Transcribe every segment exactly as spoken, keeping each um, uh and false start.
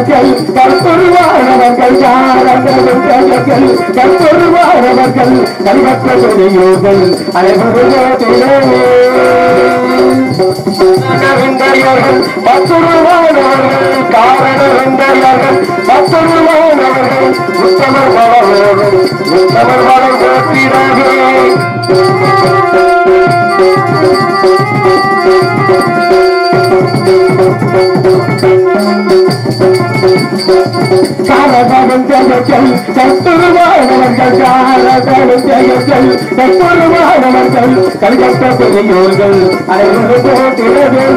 ஜெயங்கள் கற்பொருவானவர்கள் யாரங்களும் ஜெயங்கள் கற்பொருவானவர்கள் கல்வற்ற பெரியோர்கள் அனைவரும் பத்துருவானவர்கள் காரணங்கள் பத்துருவானவர்கள் உத்தமர் வளரோடு உத்தமர் வளம் போற்றினார்கள் காரணம் ஜெயங்கள் கற்பொருவானவர்கள் காரணம் ஜெயங்கள் கற்பொருவானவர்கள் கல்வற்ற பெரியோர்கள் அனைவரும் போற்றினார்கள்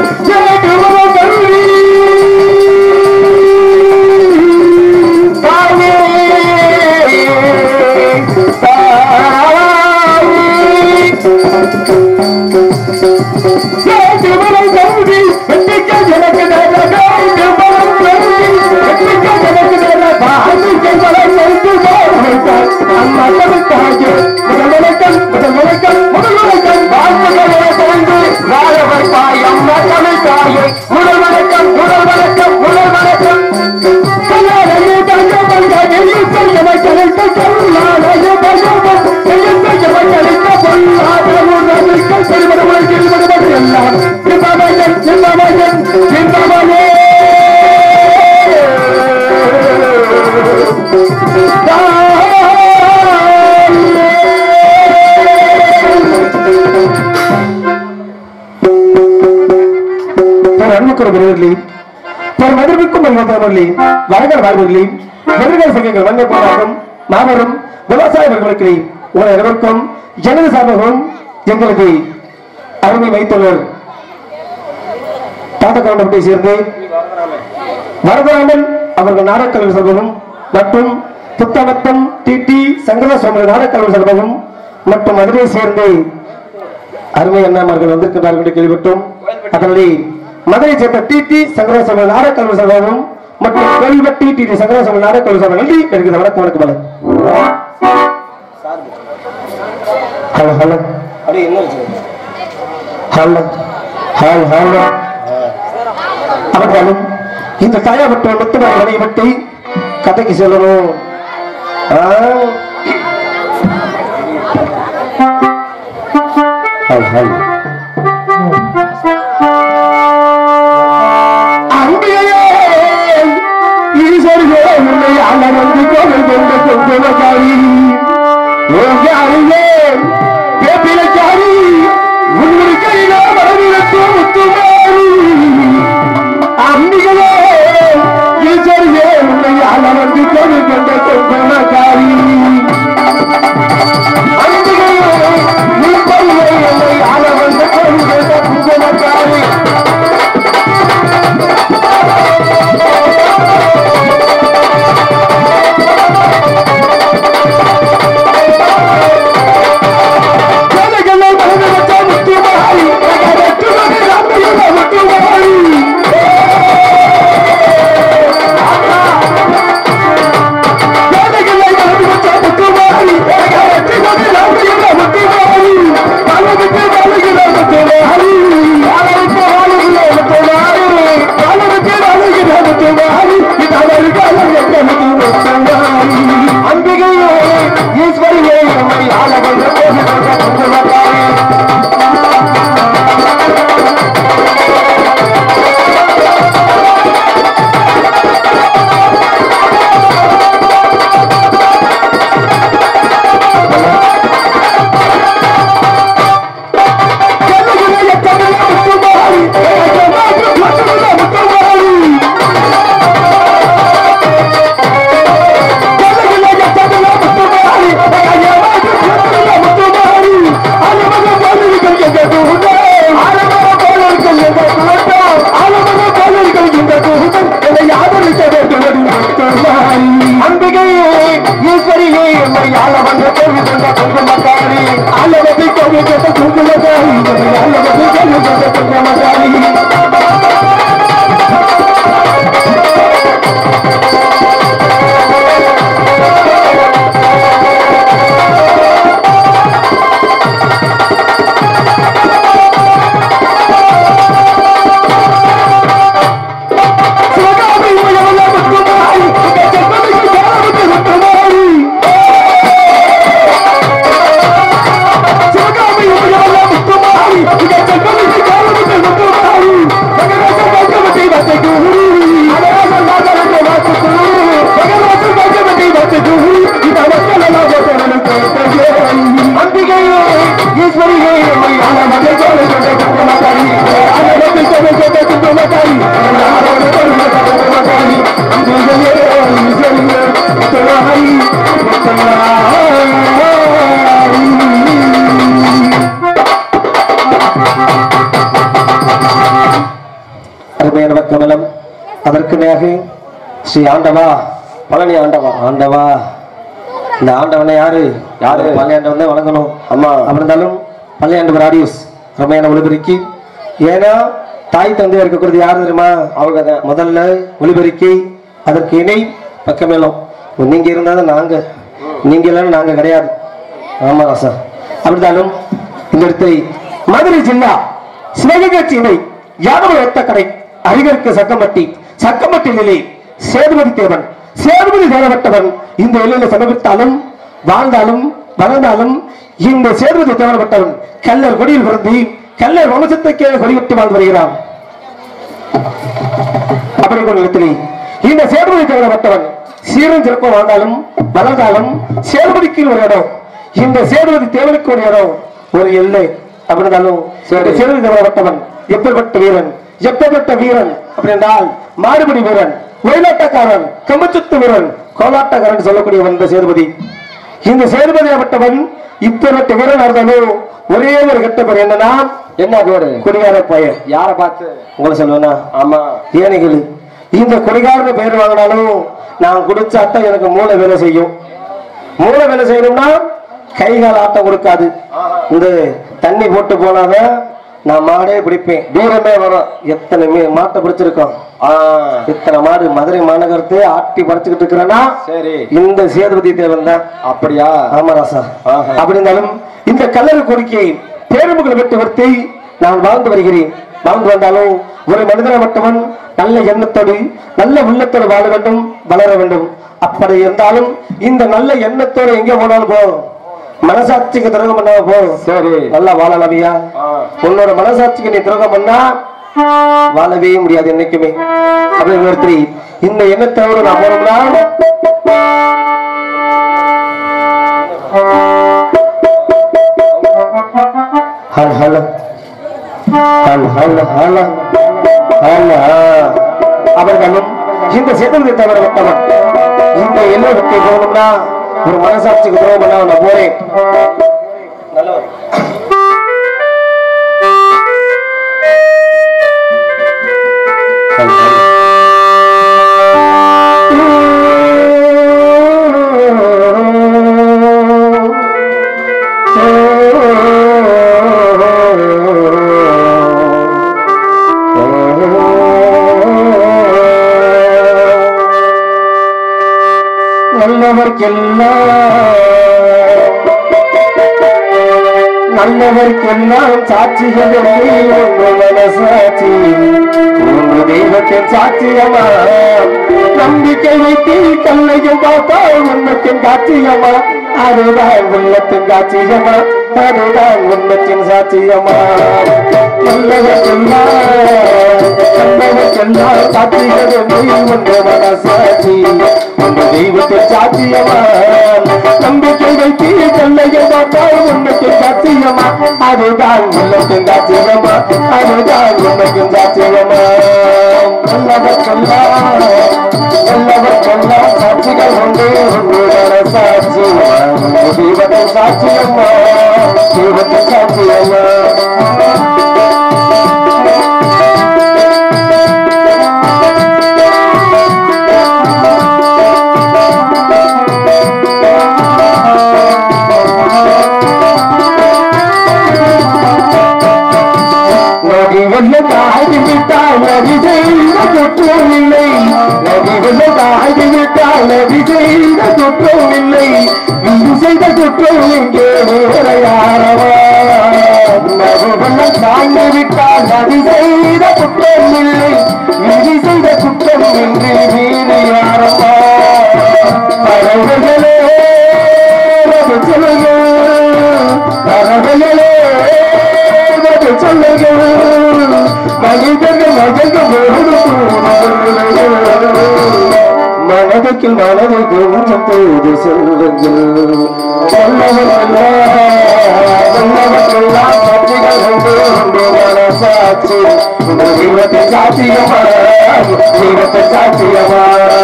மாபெரும் விவசாய வர்க்கங்களை உங்கள் அனைவருக்கும் ஜனது சார்பகம் எங்களுக்கு அருமை வைத்துள்ளர் தாத்தக்காண்டத்தை சேர்ந்து வரதராமன் அவர்கள் நாடகக்கலை சர்வகம் மற்றும் புத்தமத்தம் டிடி சங்கர சுவாமி நாடகக்கலை சர்வகம் மற்றும் மதுரையை சேர்ந்து அருமை அண்ணாமார்கள் வந்திருக்கிறார்கள் என்று கேள்விப்பட்டோம். அதனுடைய மதுரை சேர்ந்த டிடி சங்கர சுவாமி நாடகக்கலை சர்வகம் மற்றும் கேள்விப்பட்டி டிடி சங்கர சுவாமி நாடகக்கலை சர்வகம் நன்றி எனக்கு வணக்கம் வணக்கம் ஹலோ ஹலோ அடி என்ன ஹலோ ஹலோ ஹலோ அவர்களும் இந்த தாயாவட்ட முத்துவ கடையவட்டி கதைக்கு சொல்லணும். அங்கேயே ஈஸ்வரே உன்னை அலர்ந்து கோவில் கொண்ட கொண்டவகாரி ஓங்காரியே வேப்பிலக்காரி உன்னுடைய கையிலா வரவிழத்தோ முத்துமாரி அம்பிகளே ஈஸ்வரியே உன்னை அலர்ந்து கோவில் கொண்ட கொண்டவகாரி அம்பிகளே நீ பையை என்னை அலவ அருமையான கமலம் அதற்கு மேக ஸ்ரீ ஆண்டவா பழனி ஆண்டவா ஆண்டவா இந்த ஆண்டவனை யாரு யாரு பழையாண்டவன் தான் வழங்கணும் அம்மா அப்படி இருந்தாலும் பழையாண்டவர் ஆடியோஸ் ரமையான ஒளிபெருக்கி ஏன்னா தாய் தந்தையா இருக்கக்கூடியது யாரு தெரியுமா அவங்க தான் முதல்ல ஒளிபெருக்கி அதற்கு இணை பக்கமேலும் நீங்க இருந்தாலும் நாங்க நீங்க இல்லைன்னு நாங்க கிடையாது ஆமா சார் அப்படித்தாலும் இந்த இடத்தை மதுரை ஜில்லா சிவகங்கை இணை யாதவ எத்தக்கடை அரிகருக்கு சக்கம்பட்டி சக்கம்பட்டி நிலை சேதுபதி தேவன் சேதுபதி தேவப்பட்டவன் இந்த எல்லையில சமர்ப்பித்தாலும் வாழ்ந்தாலும் வளர்ந்தாலும் இந்த சேதுபதி தேவப்பட்டவன் கல்லர் கொடியில் பிறந்து கல்லர் வம்சத்துக்கே கொடிவிட்டு வாழ்ந்து வருகிறான் அப்படி ஒரு இடத்திலே இந்த சேதுபதி தேவப்பட்டவன் சீரும் சிறப்பும் வாழ்ந்தாலும் வளர்ந்தாலும் சேதுபதிக்கு ஒரு இடம் இந்த சேதுபதி தேவனுக்கு ஒரு இடம் ஒரு எல்லை அப்படி இருந்தாலும் சேதுபதி தேவப்பட்டவன் எப்பேற்பட்ட வீரன் எப்பேற்பட்ட வீரன் அப்படி என்றால் மாறுபடி வீரன் ஒயிலாட்டக்காரன் கம்பச்சுத்து வீரன் கோலாட்டக்காரன் சொல்லக்கூடிய இந்த சேதுபதி இந்த சேதுபதியாகப்பட்டவன் இப்பேற்பட்ட வீரன் இருந்தாலும் ஒரே ஒரு கெட்ட பேர் என்னன்னா என்ன பேரு குடிகார பையன் யாரை பார்த்து உங்களை சொல்லுவேன்னா ஆமா ஏனைகள் இந்த குடிகாரன பேர் வாங்கினாலும் நான் குடிச்சாத்தான் எனக்கு மூளை வேலை செய்யும் மூளை வேலை செய்யணும்னா கைகால் ஆட்டம் கொடுக்காது இந்த தண்ணி போட்டு போனாதான் நான் மாடே பிடிப்பேன் தூரமே வரும் எத்தனை மாட்டை பிடிச்சிருக்கோம் இத்தனை மாடு மதுரை மாநகரத்தை ஆட்டி படைச்சுக்கிட்டு இருக்கிறேன்னா சரி இந்த சேதுபதி தேவன் தான் அப்படியா ஆமா ராசா அப்படி இருந்தாலும் இந்த கல்லறு கோரிக்கையை பேருமுகளை விட்டு வருத்தி நான் வாழ்ந்து வருகிறேன் வாழ்ந்து வந்தாலும் ஒரு மனிதனை மட்டுமன் நல்ல எண்ணத்தோடு நல்ல உள்ளத்தோடு வாழ வேண்டும் வளர வேண்டும் அப்படி இருந்தாலும் இந்த நல்ல எண்ணத்தோடு எங்க போனாலும் போதும் மனசாட்சிக்கு துரோகம் பண்ணா போதும் சரி நல்லா வாழலவியா உன்னோட மனசாட்சிக்கு நீ துரோகம் பண்ணா வாழவே முடியாது என்னைக்குமே அப்படி ஒருத்தரி இந்த எண்ணத்தோடு நான் போனோம்னா ஹல் ஹல் ஹல் ஹல் ஹல் ஹல் அவர்களும் இந்த சேதுபதி தவிர விட்டவன் இந்த எல்லோருக்கே போகணும்னா ஒரு மனசாட்சிக்கு துரோகம் பண்ணா நான் போறேன் நல்லவர் நல்லவர்க்கெல்லாம் சாட்சிகள் மனசாட்சி மூன்று தெய்வத்தின் சாட்சியமா நம்பிக்கை வைத்து கல்லையும் பார்த்தா உன்னத்தின் காட்சியமா அதுதான் உள்ளத்தின் காட்சியமா அதுதான் உன்னத்தின் சாட்சியமா நல்லவர்க்கெல்லாம் நல்லவர்க்கெல்லாம் சாட்சிகள் ஒன்று மனசாட்சி மூன்று தெய்வத்தின் சாட்சியமா நம்பிக்கை வைத்து கல்லையும் பார்த்தா உன்னத்தின் காட்சியமா அதுதான் உள்ளத்தின் காட்சியமா அதுதான் உன்னத்தின் சாட்சியமா நல்லவர்க்கெல்லாம் நல்லவர்க்கெல்லாம் சாட்சிகள் ஒன்றே ஒன்று சாட்சியமா தெய்வத்தின் சாட்சியமா தெய்வத்தின் சாட்சியமா மனதுக்கு மனதை கொஞ்சம் போது சொல்லுங்கள் நல்லவர்களெல்லாம் நல்லவர்களெல்லாம் சாட்சிகள் ஒன்று ஒன்று மனசாட்சி தெய்வத்தை சாட்சியமா தெய்வத்தை சாட்சியமா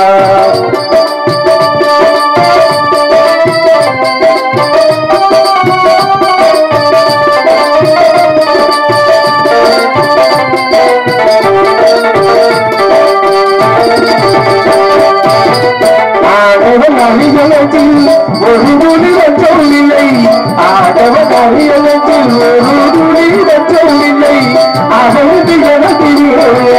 ஆடவன் அழியலத்தில் ஒரு துளி வச்சம் இல்லை ஆடவன் அழியலத்தில் ஒரு துளி வச்சம் இல்லை அவனுக்கு எனக்கில்லை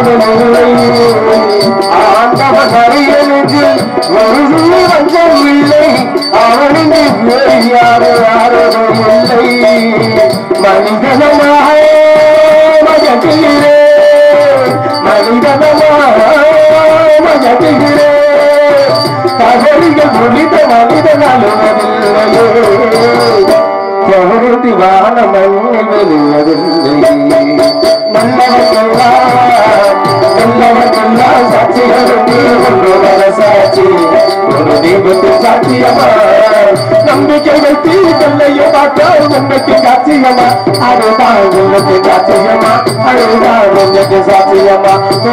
ஆண்டவன் அழியலத்தில் ஒரு துளி வச்சம் இல்லை அவனுக்கு யாரோ யாரோ இல்லை மனிதனமாக மகத்திலே மனிதனமாக மகத்திலே தகவல்கள் முடிந்த மனிதனாலுவதில்லையே எவருதி வான மண்ணில் வெளியதில்லை நல்லவர்களெல்லாம் நல்லவர்களெல்லாம் சாட்சிகளுக்கு ஒன்று மனசாட்சி ஒரு தெய்வத்தின் சாட்சியமா நம்பிக்கை வைத்து சொல்லையோ பார்த்தால் உண்மைக்கு சாட்சியமா அதுதான் உண்மைக்கு சாட்சியமா அதுதான் உண்மைக்கு சாட்சியமா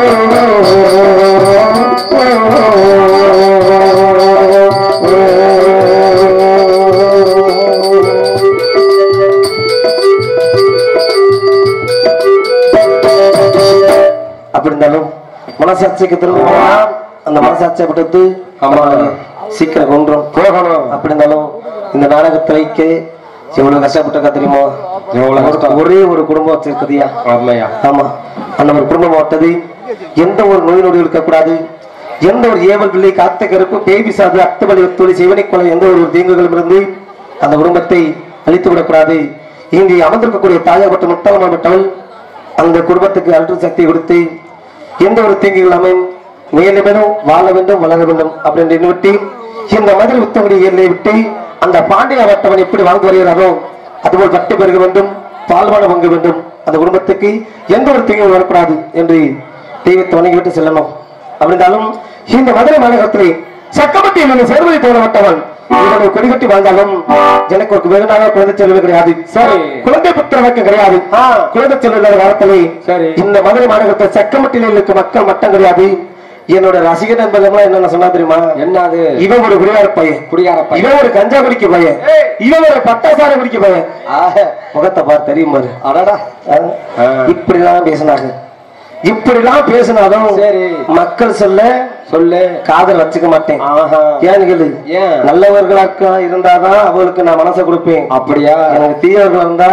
அப்படி இருந்தாலும் மனசாட்சிக்கு திரும்ப அந்த மனசாட்சியப்பட்டது சீக்கிரம் கொன்றும் போகணும். அப்படி இருந்தாலும் இந்த நாடகத்தை வைக்க எவ்வளவு கஷ்டப்பட்டிருக்கா தெரியுமோ? ஒரே ஒரு குடும்பம் வச்சிருக்குதியா? ஆமா, அந்த ஒரு குடும்பம் ஓட்டது எந்த ஒரு நோய் நொடி இருக்கக்கூடாது, எந்த ஒரு ஏவல் பிள்ளை காத்த கருப்பு பேபி சாது அத்துபலி ஒத்துழி சிவனை கொலை எந்த ஒரு தீங்குகளும் இருந்து அந்த குடும்பத்தை அழித்து விடக்கூடாது. இங்கே அமர்ந்திருக்கக்கூடிய தாயாப்பட்ட முட்டாளமாட்டவள் அந்த குடும்பத்துக்கு அழுத்த சக்தி கொடுத்து எந்த ஒரு தீங்கு இல்லாமல் மேலே மேலும் வாழ வேண்டும் வளர வேண்டும் அப்படின்னு விட்டு இந்த மதுரை உத்தமடி ஏழை விட்டு அந்த பாண்டிய வட்டவன் எப்படி வாழ்ந்து வருகிறாரோ அதுபோல் பட்டு பெருக வேண்டும், பால்வாழ பங்கு வேண்டும், அந்த குடும்பத்துக்கு எந்த ஒரு தீங்கும் வரக்கூடாது என்று தெய்வத்தை வணங்கிவிட்டு செல்லணும். அப்படின்னாலும் இந்த மதுரை மாநகரத்திலே சக்கமட்டி என்னும் சேர்வதை தோணப்பட்டவன் இவனுடைய கொடிகட்டி வாழ்ந்தாலும் எனக்கு ஒரு வெகுநாக குழந்தை செல்வது கிடையாது. சரி, குழந்தை புத்திர வக்கம் கிடையாது. குழந்தை செல்வத காலத்திலே இந்த மதுரை மாநகரத்தை சக்கமட்டில இருக்க மக்கள் மட்டம் கிடையாது. என்னோட ரசிகர் என்பதெல்லாம் என்ன சொன்னா தெரியுமா? என்னது? இவன் ஒரு குடியார பையன், குடியார பையன், இவன் ஒரு கஞ்சா குடிக்க பையன், இவன் ஒரு பட்டாசார குடிக்க பையன். முகத்தை பார் தெரியும் பாரு. அடடா, இப்படிலாம் பேசினாங்க. இப்படிலாம் பேசினாலும் சரி மக்கள் சொல்ல சொல்லு காதல் வச்சுக்க மாட்டேன். ஏன்னு கேளு, நல்லவர்களாக்கா இருந்தாதான் அவங்களுக்கு நான் மனசை கொடுப்பேன். அப்படியா? எனக்கு தீயவர்கள் இருந்தா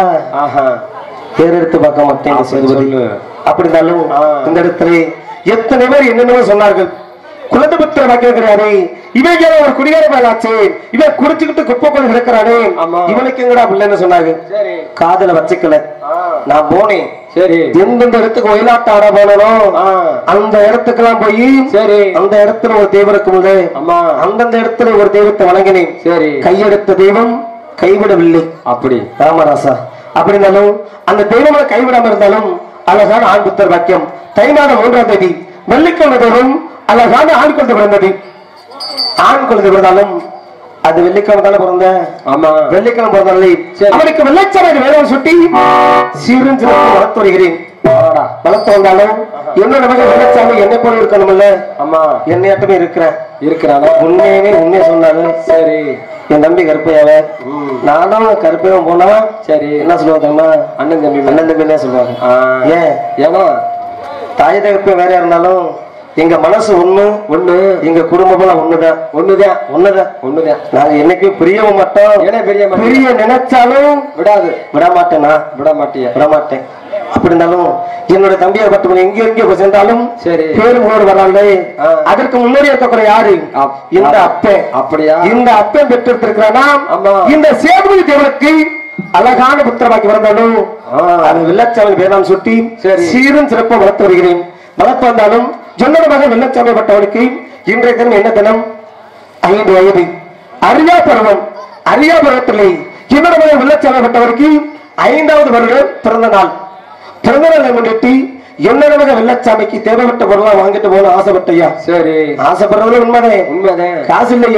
பேர் எடுத்து பார்க்க மாட்டேன். சொல்லு. அப்படி இருந்தாலும் இந்த இடத்துல எத்தனை பேர் என்னென்னவோ சொன்னார்கள். குழந்தை புத்திர வாக்கியம் கிடையாது, இவங்க ஒரு குடிகார மேலாச்சு, இவன் குடிச்சுக்கிட்டு குப்பை கொண்டு கிடக்கிறானே, இவனுக்கு எங்கடா பிள்ளைன்னு சொன்னாங்க. காதல வச்சுக்கல. நான் போனேன். சரி, எந்தெந்த இடத்துக்கு ஒயிலாட்ட ஆட போனோம் அந்த இடத்துக்கெல்லாம் போய் சரி அந்த இடத்துல ஒரு தெய்வம் இருக்கும், அந்தந்த இடத்துல ஒரு தெய்வத்தை வணங்கினேன். சரி, கையெடுத்த தெய்வம் கைவிடவில்லை. அப்படி ராமராசா. அப்படின்னாலும் அந்த தெய்வம் கைவிடாம இருந்தாலும் அழகான ஆண் புத்தர் வாக்கியம். தை மாதம் மூன்றாம் தேதி வெள்ளிக்கிழமை தோறும் அழகான ஆண் குழந்தை பிறந்தது. ஆண் குழந்தை பிறந்தாலும் அது வெள்ளிக்கிழமை தானே பிறந்த. ஆமா, வெள்ளிக்கிழமை பிறந்தாலே அவனுக்கு வெள்ளைச்சாலை வேலையை சுட்டி சீரும் வளர்த்து வருகிறேன். வளர்த்து வந்தாலும் என்னோட மகன் வெள்ளைச்சாமி என்னை போல இருக்கணும்ல. ஆமா, என்னையாட்டமே இருக்கிறேன் இருக்கிறானா? உண்மையுமே உண்மையை சொன்னாலும் சரி. என் தம்பி கருப்பையாவ, நானும் கருப்பையும் போனா சரி என்ன சொல்லுவாங்க தெரியுமா? அண்ணன் தம்பி அண்ணன் தம்பின்னே சொல்லுவாங்க. ஏன்? ஏன்னா தாய் தகப்ப வேற இருந்தாலும் எங்க மனசு ஒண்ணு ஒண்ணு, எங்க குடும்பம் ஒண்ணுதான் ஒண்ணுதான் ஒண்ணுதான் ஒண்ணுதான். நாங்க என்னைக்கும் பிரியவும் மாட்டோம். பிரிய நினைச்சாலும் விடாது விட மாட்டேனா? விட மாட்டேன் விட மாட்டேன். அப்படி இருந்தாலும் என்னோட தம்பியை பட்டு எங்க எங்க சென்றாலும் சரி பேருங்களோடு வராங்களே. அதற்கு முன்னாடி இருக்கக்கூடிய யாரு? இந்த அப்பன். அப்படியா? இந்த அப்பன் பெற்றிருக்கிறானா? இந்த சேதுபதி தேவனுக்கு அழகான புத்திரமாக்கி வந்தாலும் அது வெள்ளச்சாமி பேராம் சுட்டி சீரும் சிறப்பும் வளர்த்து வருகிறேன். வளர்த்து வந்தாலும் என்னோட மகன் வெள்ளச்சாமி பட்டவனுக்கு இன்றைய தினம் என்ன தினம்? ஐந்து வயது. அரியா பருவம். அரியா பருவத்திலே என்னோட மகன் வெள்ளச்சாமி பட்டவருக்கு ஐந்தாவது வருடம் பிறந்த நாள். பிறந்த நாளை முன்னிட்டு என்னோட மகன் வெள்ளச்சாமிக்கு தேவைப்பட்ட பொருளா வாங்கிட்டு போன ஆசைப்பட்டையா? சரி, ஆசைப்படுறது உண்மைதே. உண்மைதே. காசு இல்லையே,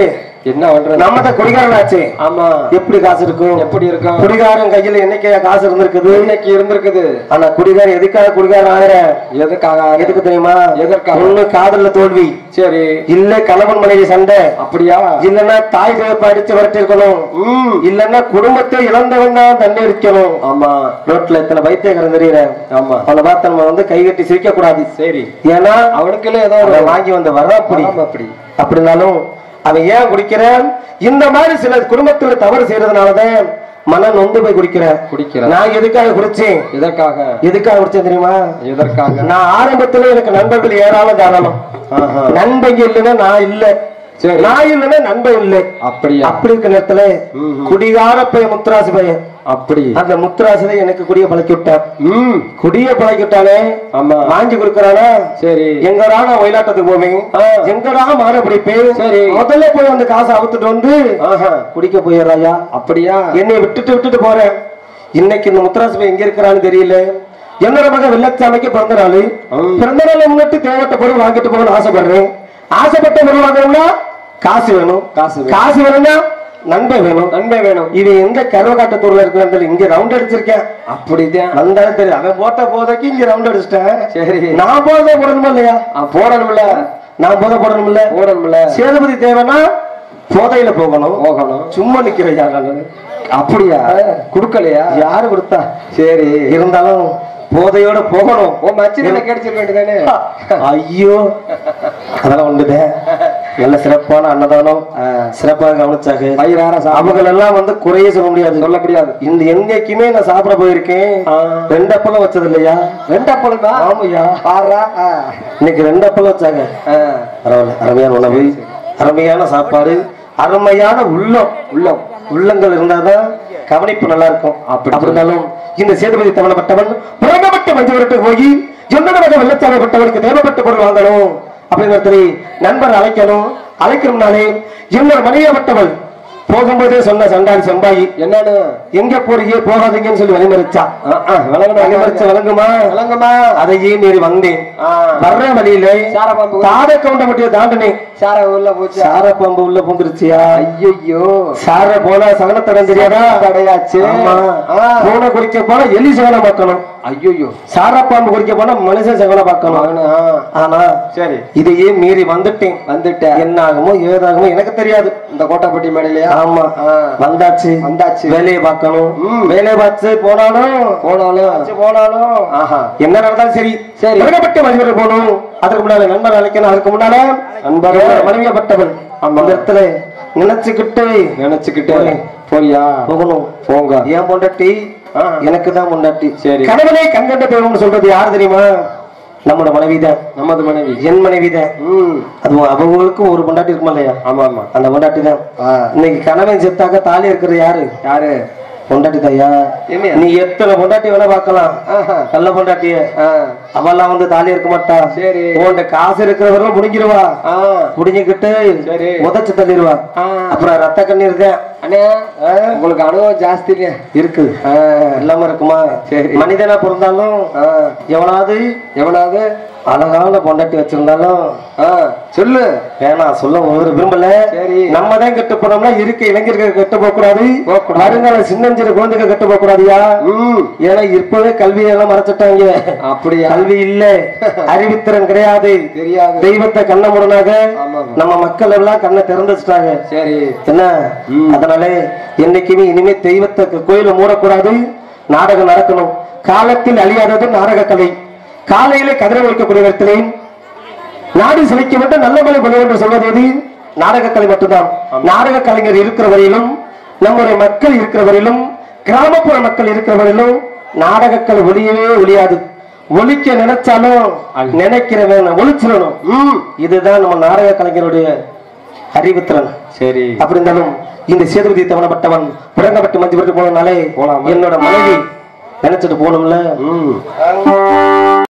என்ன பண்றது? நம்ம தான் குடிகாரன் ஆச்சு. ஆமா, எப்படி காசு இருக்கும்? எப்படி இருக்கும்? குடிகாரன் கையில என்னைக்கு காசு இருந்திருக்குது? இன்னைக்கு இருந்திருக்குது. ஆனா குடிகாரன் எதுக்காக குடிகாரன் ஆகிற? எதுக்காக? எதுக்கு தெரியுமா? எதற்காக? ஒண்ணு காதல்ல தோல்வி, சரி, இல்ல கணவன் மனைவி சண்டை, அப்படியா? இல்லன்னா தாய் தகப்ப அடிச்சு வரட்டி இருக்கணும், இல்லன்னா குடும்பத்தை இழந்தவன் தான் தண்ணி இருக்கணும். ஆமா, ரோட்ல எத்தனை பைத்தியக்காரன் தெரியுறேன். ஆமா, அவனை பார்த்து நம்ம வந்து கைகட்டி சிரிக்க கூடாது. சரி, ஏன்னா அவனுக்குள்ள ஏதோ வாங்கி வந்த வர அப்படி அப்படி அப்படின்னாலும் அவன் ஏன் குடிக்கிறான்? இந்த மாதிரி சில குடும்பத்துல தவறு செய்யறதுனாலதான் மன நொந்து போய் குடிக்கிறேன். குடிக்கிறேன். நான் எதுக்காக குடிச்சேன்? எதற்காக? எதுக்காக குடிச்சேன் தெரியுமா? எதற்காக? நான் ஆரம்பத்துல எனக்கு நண்பர்கள் ஏராளம் தாராளம். நண்பங்க இல்லைன்னா நான் இல்லை, நான் இல்லைன்னா நண்பன் இல்லை. அப்படி அப்படி இருக்க நேரத்துல குடிகார பையன் முத்துராசு பையன், அப்படி அந்த முத்துராசை எனக்கு குடிய பழக்கி விட்டான். குடிய பழக்கி விட்டானே, வாங்கி கொடுக்கறானா? சரி, எங்கடா நான் ஒயிலாட்டத்துக்கு போவேன், எங்கடா மாற பிடிப்பேன். சரி, முதல்ல போய் வந்து காசை அவுத்துட்டு வந்து குடிக்க போயிடுறாயா? அப்படியா? என்னை விட்டுட்டு விட்டுட்டு போறேன். இன்னைக்கு இந்த முத்துராசு பையன் எங்க இருக்கிறான்னு தெரியல. என்னோட மகன் வெள்ளச்சாமிக்கு பிறந்த நாள், பிறந்த நாள் முன்னிட்டு தேவைப்பட்ட பொருள் வாங்கிட்டு போகணும்னு ஆசைப்படுறேன். ஆசைப்பட்ட பொருள் வாங்கணும்னா காசு வேணும், காசு காசு வேணும்னா நண்பன் வேணும், நண்பன் வேணும். இது எந்த கருவக்காட்டத்தூர்ல இருக்கிற இங்க ரவுண்ட் அடிச்சிருக்கேன். அப்படிதான் வந்தாலும் தெரியும். அவன் போட்ட போதைக்கு இங்க ரவுண்ட் அடிச்சிட்டேன். சரி, நான் போதை போடணுமா இல்லையா? போடணும்ல, நான் போதை போடணும்ல, போடணும்ல. சேதுபதி தேவைன்னா போதையில போகணும், போகணும். சும்மா நிக்கிறையா? அப்படியா? குடுக்கலையா? யாரு கொடுத்தா? சரி, இருந்தாலும் போதையோட போகணும். கிடைச்சிருக்க வேண்டியதானே? ஐயோ, அதெல்லாம் ஒண்ணுதே. நல்ல சிறப்பான அன்னதானம், சிறப்பாக கவனிச்சாங்க. அவங்க எல்லாம் வந்து குறைய சொல்ல முடியாது, சொல்ல முடியாது. இந்த எங்கேக்குமே நான் சாப்பிட போயிருக்கேன். ரெண்டு அப்பளம் வச்சது இல்லையா? ரெண்டு அப்பளம் தான். ஆமையா, பாரா, இன்னைக்கு ரெண்டு அப்பளம் வச்சாங்க. பரவாயில்ல, அருமையான உணவு, அருமையான சாப்பாடு, அருமையான உள்ளம். உள்ளம் உள்ளங்கள் இருந்தாதான் கவனிப்பு நல்லா இருக்கும். அப்படி இருந்தாலும் இந்த சேதுபதி தவணப்பட்டவன் புறங்கப்பட்ட மஞ்சள் போய் என்னோட வெள்ளச்சாலைப்பட்டவனுக்கு தேவைப்பட்ட பொருள் வாங்கணும் அப்படிங்கிறது நண்பர் அழைக்கணும். அழைக்கணும்னாலே என்னோட மனைவியப்பட்டவள் போகும்போதே சொன்ன சண்டாடி செம்பாயி என்னன்னு, எங்க போறீங்க போகாதீங்கன்னு சொல்லி வழிமறிச்சா. வழிமறிச்ச வழங்குமா வழங்குமா அதையே மீறி வந்தேன். வர்ற வழியில தார கவுண்டமட்டிய தாண்டினேன். சார உள்ள போச்சு, சார பாம்பு உள்ள பூந்துருச்சியா? ஐயோ, சார போனா சகனத்தடம் தெரியாதா? தடையாச்சு. பூனை குடிக்க போனா எலி சகனம் பார்க்கணும். ஐயோ, சார பாம்பு குடிக்க போனா மனுஷன் சகனம் பார்க்கணும். ஆனா சரி, இதையே மீறி வந்துட்டேன். வந்துட்டேன், என்ன ஆகுமோ ஏதாகுமோ எனக்கு தெரியாது. இந்த கோட்டைப்பட்டி மேடையிலயா? ஆமா, வந்தாச்சு வந்தாச்சு. வேலையை பார்க்கணும். வேலையை பார்த்து போனாலும் போனாலும் போனாலும் என்ன நடந்தாலும் சரி சரி விலகப்பட்டு மனிதர் போகணும். அதுக்கு முன்னால நண்பர் அழைக்கணும். அதுக்கு முன்னால நண்பர் மனைவியப்பட்டவள் அந்த இடத்துல நினைச்சுக்கிட்டு நினைச்சுக்கிட்டு போறியா? போகணும், போங்க. ஏன் பொண்டாட்டி? எனக்கு தான் பொண்டாட்டி. சரி, கணவனே கண்கண்ட தெய்வம்னு சொல்றது யாரு தெரியுமா? நம்மளோட மனைவிதான். நமது மனைவி, என் மனைவிதான். அது அவங்களுக்கு ஒரு பொண்டாட்டி இருக்குமா இல்லையா? ஆமா ஆமா, அந்த பொண்டாட்டி தான். இன்னைக்கு கணவன் செத்தாக்க தாலி இருக்கிறது யாரு? யாரு? பொண்டாட்டி தாயா. நீ எத்தனை பொண்டாட்டி வேணா பாக்கலாம், நல்ல பொண்டாட்டிய. அவெல்லாம் வந்து தாலி இருக்க மாட்டா. சரி, உன்ட காசு இருக்கிறவரும் முடிஞ்சிருவா, முடிஞ்சுக்கிட்டு உதச்சு தள்ளிடுவா. அப்புறம் ரத்த கண்ணீர் தான். உங்களுக்கு அனுபவம் ஜாஸ்தி இருக்கு, இல்லாம இருக்குமா? சரி, மனிதனா பிறந்தாலும் எவனாவது எவனாவது அழகான பொண்டாட்டி வச்சிருந்தாலும் சொல்லு, வேணா சொல்ல ஒரு விரும்பல. சரி, நம்ம தான் கெட்டு போனோம்னா இருக்க இளைஞர்கள் கெட்டு போக கூடாது, வருங்கால சின்னஞ்சிறு குழந்தைகள் கெட்டு போக கூடாதுயா. ஏன்னா இப்பவே கல்வியெல்லாம் மறைச்சிட்டாங்க. அப்படியா? கல்வி இல்ல, அறிவித்திறன் கிடையாது, தெரியாது. தெய்வத்தை கண்ண முடனாக நம்ம மக்கள் எல்லாம் கண்ணை திறந்து வச்சுட்டாங்க. சரி, என்ன அதனால என்னைக்குமே இனிமே தெய்வத்தை கோயில மூடக்கூடாது. நாடகம் நடக்கணும். காலத்தில் அழியாதது நாடக கலை. காலையிலே கதிரை வைக்கக்கூடிய இடத்திலே நாடு சிலைக்க வேண்டும், நல்ல மலை கொள்ள வேண்டும் சொல்வது எது? நாடக கலை மட்டும்தான். நாடக கலைஞர் இருக்கிற வரையிலும், நம்முடைய மக்கள் இருக்கிற வரையிலும், கிராமப்புற மக்கள் இருக்கிற வரையிலும் நாடக கலை ஒளியவே ஒளியாது. ஒழிக்க நினைச்சாலும் நினைக்கிறவன் ஒழிச்சிடணும். இதுதான் நம்ம நாடக கலைஞருடைய அறிவுத்திறன். சரி, அப்படி இருந்தாலும் இந்த சேதுபதி தவணப்பட்டவன் புறங்கப்பட்டு மஞ்சு விட்டு போனதுனாலே என்னோட மனைவி நினைச்சிட்டு போகணும்ல.